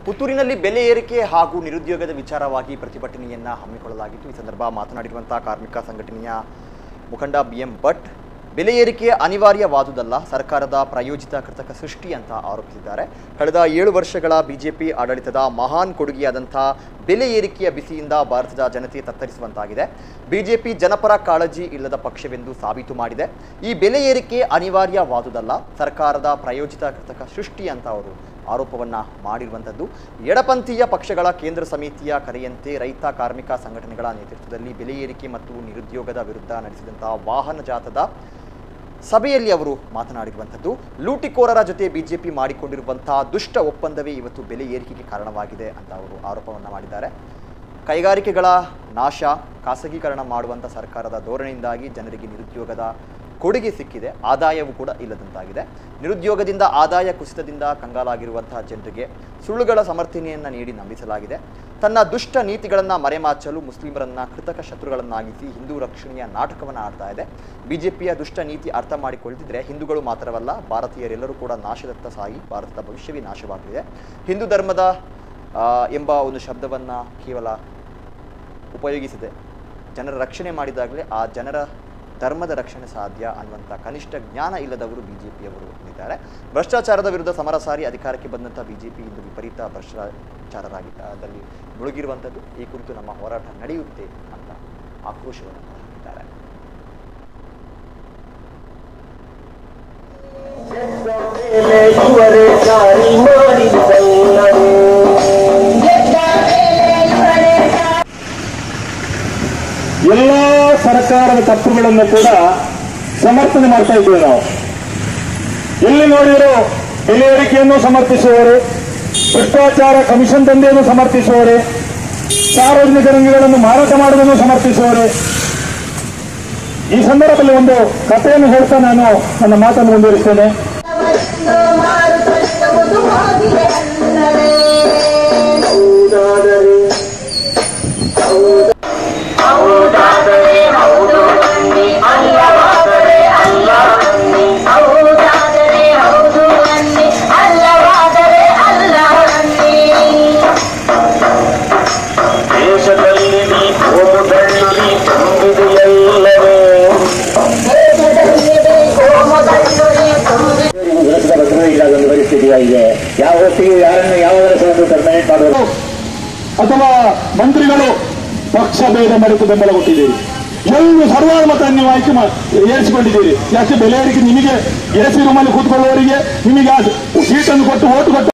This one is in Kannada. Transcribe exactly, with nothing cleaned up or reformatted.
ಪುತ್ತೂರಿನಲ್ಲಿ ಬೆಲೆ ಏರಿಕೆ ಹಾಗೂ ನಿರುದ್ಯೋಗದ ವಿಚಾರವಾಗಿ ಪ್ರತಿಭಟನೆಯನ್ನ ಹಮ್ಮಿಕೊಳ್ಳಲಾಗಿತ್ತು। ಈ ಸಂದರ್ಭ ಮಾತನಾಡಿರುವಂತಹ ಕಾರ್ಮಿಕ ಸಂಘಟನೆಯ ಮುಖಂಡ ಬಿಎಂ ಭಟ್ ಬೆಲೆ ಏರಿಕೆ ಅನಿವಾರ್ಯವಾದುದಲ್ಲ, ಸರ್ಕಾರದ ಪ್ರಾಯೋಜಿತ ಕೃತಕ ಸೃಷ್ಟಿ ಅಂತ ಆರೋಪಿಸಿದ್ದಾರೆ। ಕಳೆದ ಏಳು ವರ್ಷಗಳ ಬಿಜೆಪಿ ಆಡಳಿತದ ಮಹಾನ್ ಕೊಡುಗೆಯಾದಂಥ ಬೆಲೆ ಏರಿಕೆಯ ಬಿಸಿಯಿಂದ ಭಾರತದ ಜನತೆ ತತ್ತರಿಸುವಂತಾಗಿದೆ। ಬಿಜೆಪಿ ಜನಪರ ಕಾಳಜಿ ಇಲ್ಲದ ಪಕ್ಷವೆಂದು ಸಾಬೀತು ಮಾಡಿದೆ। ಈ ಬೆಲೆ ಏರಿಕೆ ಅನಿವಾರ್ಯವಾದುದಲ್ಲ, ಸರ್ಕಾರದ ಪ್ರಾಯೋಜಿತ ಕೃತಕ ಸೃಷ್ಟಿ ಅಂತ ಅವರು ಆರೋಪವನ್ನ ಮಾಡಿರುವಂಥದ್ದು। ಎಡಪಂಥೀಯ ಪಕ್ಷಗಳ ಕೇಂದ್ರ ಸಮಿತಿಯ ಕರೆಯಂತೆ ರೈತ ಕಾರ್ಮಿಕ ಸಂಘಟನೆಗಳ ನೇತೃತ್ವದಲ್ಲಿ ಬೆಲೆ ಏರಿಕೆ ಮತ್ತು ನಿರುದ್ಯೋಗದ ವಿರುದ್ಧ ನಡೆಸಿದಂತಹ ವಾಹನ ಜಾಥಾದ ಸಭೆಯಲ್ಲಿ ಅವರು ಮಾತನಾಡಿರುವಂಥದ್ದು। ಲೂಟಿಕೋರರ ಜೊತೆ ಬಿಜೆಪಿ ಮಾಡಿಕೊಂಡಿರುವಂತಹ ದುಷ್ಟ ಒಪ್ಪಂದವೇ ಇವತ್ತು ಬೆಲೆ ಏರಿಕೆಗೆ ಕಾರಣವಾಗಿದೆ ಅಂತ ಅವರು ಆರೋಪವನ್ನು ಮಾಡಿದ್ದಾರೆ। ಕೈಗಾರಿಕೆಗಳ ನಾಶ, ಖಾಸಗೀಕರಣ ಮಾಡುವಂಥ ಸರ್ಕಾರದ ಧೋರಣೆಯಿಂದಾಗಿ ಜನರಿಗೆ ನಿರುದ್ಯೋಗದ ಕೊಡುಗೆ ಸಿಕ್ಕಿದೆ, ಆದಾಯವೂ ಕೂಡ ಇಲ್ಲದಂತಾಗಿದೆ। ನಿರುದ್ಯೋಗದಿಂದ ಆದಾಯ ಕುಸಿತದಿಂದ ಕಂಗಾಲಾಗಿರುವಂತಹ ಜನರಿಗೆ ಸುಳ್ಳುಗಳ ಸಮರ್ಥನೆಯನ್ನು ನೀಡಿ ನಂಬಿಸಲಾಗಿದೆ। ತನ್ನ ದುಷ್ಟ ನೀತಿಗಳನ್ನು ಮರೆಮಾಚಲು ಮುಸ್ಲಿಮರನ್ನ ಕೃತಕ ಶತ್ರುಗಳನ್ನಾಗಿಸಿ ಹಿಂದೂ ರಕ್ಷಣೆಯ ನಾಟಕವನ್ನು ಆಡ್ತಾ ಇದೆ। ಬಿಜೆಪಿಯ ದುಷ್ಟ ನೀತಿ ಅರ್ಥ ಮಾಡಿಕೊಳ್ಳದಿದ್ರೆ ಹಿಂದೂಗಳು ಮಾತ್ರವಲ್ಲ, ಭಾರತೀಯರೆಲ್ಲರೂ ಕೂಡ ನಾಶದತ್ತ ಸಾಗಿ ಭಾರತದ ಭವಿಷ್ಯವೇ ನಾಶವಾಗಿದೆ। ಹಿಂದೂ ಧರ್ಮದ ಎಂಬ ಒಂದು ಶಬ್ದವನ್ನು ಕೇವಲ ಉಪಯೋಗಿಸಿದೆ ಜನರ ರಕ್ಷಣೆ ಮಾಡಿದಾಗಲೇ ಆ ಜನರ ಧರ್ಮದ ರಕ್ಷಣೆ ಸಾಧ್ಯ ಅನ್ನುವಂಥ ಕನಿಷ್ಠ ಜ್ಞಾನ ಇಲ್ಲದವರು ಬಿಜೆಪಿಯವರು ಇದ್ದಾರೆ। ಭ್ರಷ್ಟಾಚಾರದ ವಿರುದ್ಧ ಸಮರ ಸಾರಿ ಅಧಿಕಾರಕ್ಕೆ ಬಂದಂಥ ಬಿಜೆಪಿ ಇಂದು ವಿಪರೀತ ಭ್ರಷ್ಟಾಚಾರದಲ್ಲಿ ಮುಳುಗಿರುವಂಥದ್ದು। ಈ ಕುರಿತು ನಮ್ಮ ಹೋರಾಟ ನಡೆಯುತ್ತೆ ಅಂತ ಆಕ್ರೋಶವನ್ನು ಹಾಕಿದ್ದಾರೆ। ಎಲ್ಲ ಸರ್ಕಾರದ ತಪ್ಪುಗಳನ್ನು ಕೂಡ ಸಮರ್ಥನೆ ಮಾಡ್ತಾ ಇದ್ದೇವೆ ನಾವು। ಎಲ್ಲಿ ನೋಡಿದರೂ ಬೆಲೆ ಏರಿಕೆಯನ್ನು ಸಮರ್ಥಿಸುವವರು, ಭ್ರಷ್ಟಾಚಾರ ಕಮಿಷನ್ ದಂಧೆಯನ್ನು ಸಮರ್ಥಿಸುವವರೇ, ಸಾರ್ವಜನಿಕ ರಂಗಗಳನ್ನು ಮಾರಾಟ ಮಾಡುವುದನ್ನು ಸಮರ್ಥಿಸುವವರೇ। ಈ ಸಂದರ್ಭದಲ್ಲಿ ಒಂದು ಕಥೆಯನ್ನು ಹೇಳ್ತಾ ನಾನು ನನ್ನ ಮಾತನ್ನು ಮುಂದುವರಿಸ್ತೇನೆ। ಯಾವ ಹೊತ್ತಿಗೆ ಯಾರನ್ನು ಯಾವುದರ ಟರ್ಮಿನೇಟ್ ಮಾಡೋದು ಅಥವಾ ಮಂತ್ರಿಗಳು ಪಕ್ಷ ಭೇದ ಮರೆತು ಬೆಂಬಲ ಕೊಟ್ಟಿದ್ದೀರಿ, ಎಲ್ಲ ಸರ್ವಾನುಮತ ನೀವು ಆಯ್ಕೆ ಏರಿಸಿಕೊಂಡಿದ್ದೀರಿ। ಯಾಕೆ ಬೆಲೆ ಏರಿಕೆ ನಿಮಗೆ ಎ ಸಿ ರೂಮಲ್ಲಿ ಕೂತ್ಕೊಳ್ಳುವವರಿಗೆ ನಿಮಗೆ ಸೀಟನ್ನು ಕೊಟ್ಟು ಓಟು ಕೊಟ್ಟು